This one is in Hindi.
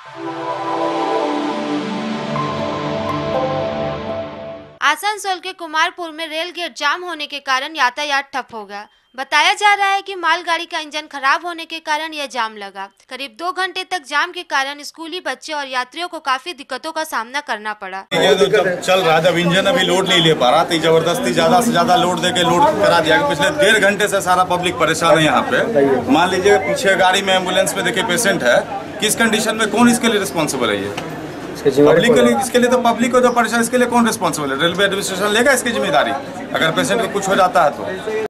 आसनसोल के कुमारपुर में रेल गेट जाम होने के कारण यातायात ठप हो गया। बताया जा रहा है कि मालगाड़ी का इंजन खराब होने के कारण यह जाम लगा। करीब 2 घंटे तक जाम के कारण स्कूली बच्चे और यात्रियों को काफी दिक्कतों का सामना करना पड़ा। ये तो जब चल रहा, जब इंजन अभी लोड नहीं ले पा रहा तो जबरदस्ती ज्यादा से ज्यादा लोड देके लोड करा दिया। पिछले 1.5 घंटे से सारा पब्लिक परेशान है यहाँ पे। मान लीजिए पीछे गाड़ी में एम्बुलेंस में देखिए पेशेंट है, किस कंडीशन में, कौन इसके लिए रिस्पॉन्सिबल है? ये पब्लिक के लिए, इसके लिए तो पब्लिक को जो परेशान, इसके लिए कौन रिस्पॉन्सिबल है? रेलवे एडमिनिस्ट्रेशन लेगा इसकी जिम्मेदारी अगर पेशेंट को कुछ हो जाता है तो।